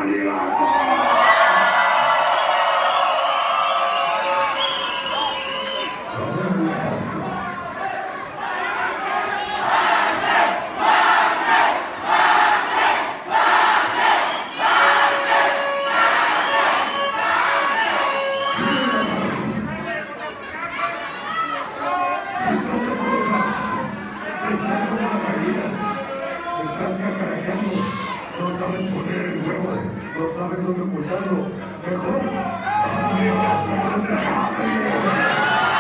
No sabes poner el huevo, no sabes dónde ocultarlo. Mejor.